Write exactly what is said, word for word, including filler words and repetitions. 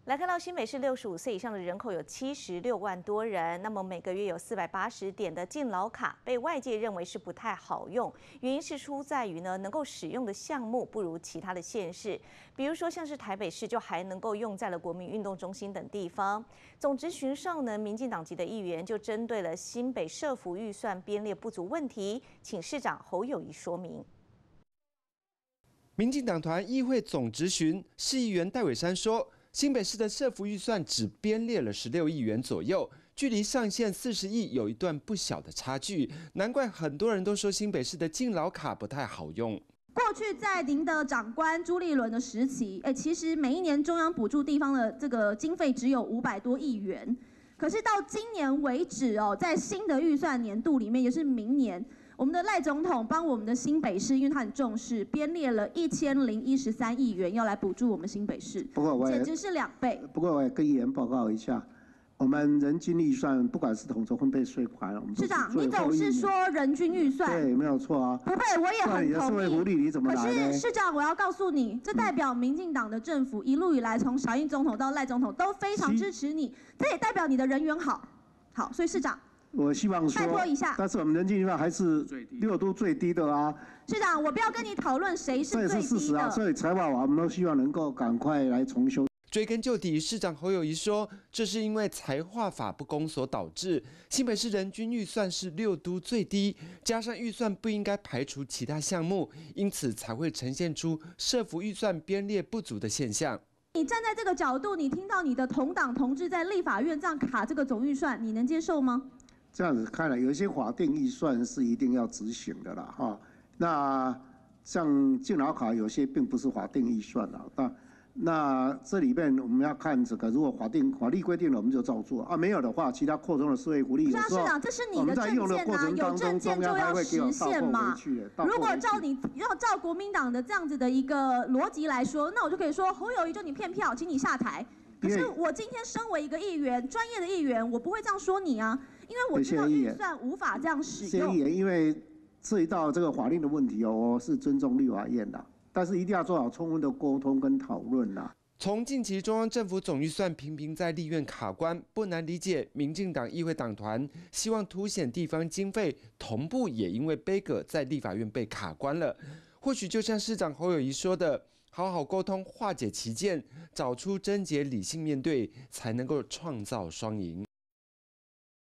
来看到新北市六十五岁以上的人口有七十六万多人，那么每个月有四百八十点的敬老卡，被外界认为是不太好用，原因是出在于呢能够使用的项目不如其他的县市，比如说像是台北市就还能够用在了国民运动中心等地方。总咨询上呢，民进党籍的议员就针对了新北社福预算编列不足问题，请市长侯友宜说明。 民进党团议会总质询，市议员戴伟山说，新北市的社福预算只编列了十六亿元左右，距离上限四十亿有一段不小的差距，难怪很多人都说新北市的敬老卡不太好用。 过去在您的长官朱立伦的时期，哎，其实每一年中央补助地方的这个经费只有五百多亿元，可是到今年为止哦，在新的预算年度里面，也是明年。 我们的赖总统帮我们的新北市，因为他很重视，编列了一千零一十三亿元，要来补助我们新北市， 不过我也简直是两倍。 不过我也跟议员报告一下，我们人均预算不管是统筹分配税款，我们市长，你总是说人均预算， 对，没有错啊。 不会，我也很同意。 福利你怎么来呢？ 可是市长，我要告诉你，这代表民进党的政府一路以来，从小英总统到赖总统都非常支持你，这也代表你的人缘好。好，所以市长。 我希望说， 拜托一下， 但是我们人均预算还是六都最低的啊。 市长，我不要跟你讨论谁是最低的， 这也是事实啊。所以财法我们都希望能够赶快来重修。 追根究底，市长侯友宜说，这是因为财划法不公所导致。新北市人均预算是六都最低，加上预算不应该排除其他项目，因此才会呈现出社福预算编列不足的现象。 你站在这个角度，你听到你的同党同志在立法院这样卡这个总预算，你能接受吗？ 这样子看来，有一些法定预算是一定要执行的啦，哈。那像敬老卡有些并不是法定预算啦，那那这里面我们要看这个，如果法定法律规定了，我们就照做啊；没有的话，其他扩充的社会福利，有时候市长，这是你的政见啊，有政见就要实现嘛。如果照你要照国民党的这样子的一个逻辑来说，那我就可以说侯友宜就你骗票，请你下台。可是我今天身为一个议员，专业的议员，我不会这样说你啊。 因为我知道预算无法这样使用。 因为涉及到这个法令的问题哦，我是尊重立法院的，但是一定要做好充分的沟通跟讨论啦。 从近期中央政府总预算频频在立院卡关，不难理解民进党议会党团希望凸显地方经费同步，也因为杯葛在立法院被卡关了。或许就像市长侯友宜说的，好好沟通，化解歧见，找出症结，理性面对，才能够创造双赢。